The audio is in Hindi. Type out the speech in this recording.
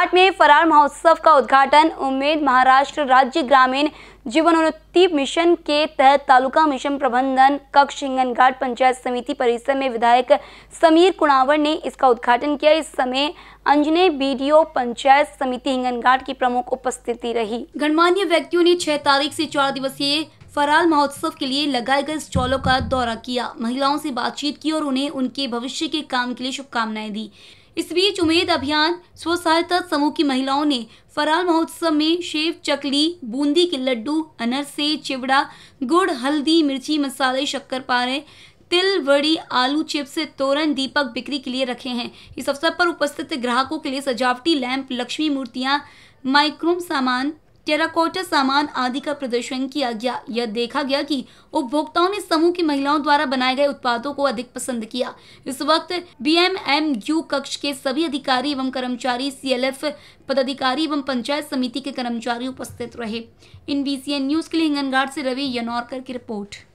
हिंगनघाट में फरार महोत्सव का उद्घाटन उम्मीद महाराष्ट्र राज्य ग्रामीण जीवनोन्नति मिशन के तहत तालुका मिशन प्रबंधन कक्ष हिंगनघाट पंचायत समिति परिसर में विधायक समीर कुणावर ने इसका उद्घाटन किया। इस समय अंजने बीडीओ पंचायत समिति हिंगनघाट की प्रमुख उपस्थिति रही। गणमान्य व्यक्तियों ने 6 तारीख से 4 दिवसीय फरार महोत्सव के लिए लगाए गए स्टॉलों का दौरा किया, महिलाओं से बातचीत की और उन्हें उनके भविष्य के काम के लिए शुभकामनाएं दी। इस बीच उम्मीद अभियान स्व सहायता समूह की महिलाओं ने फरार महोत्सव में सेव, चकली, बूंदी के लड्डू, अनरसे, चिवड़ा, गुड़, हल्दी, मिर्ची मसाले, शक्करपारे, तिल, वड़ी, आलू चिप्स, तोरण, दीपक बिक्री के लिए रखे हैं। इस अवसर पर उपस्थित ग्राहकों के लिए सजावटी लैंप, लक्ष्मी मूर्तियां, माइक्रोम सामान, टेराकोटा सामान आदि का प्रदर्शन किया गया। यह देखा गया कि उपभोक्ताओं ने समूह की महिलाओं द्वारा बनाए गए उत्पादों को अधिक पसंद किया। इस वक्त BMMU कक्ष के सभी अधिकारी एवं कर्मचारी, CLF पदाधिकारी एवं पंचायत समिति के कर्मचारी उपस्थित रहे। इन BCN न्यूज के लिए हिंगनघाट से रवि यनौरकर की रिपोर्ट।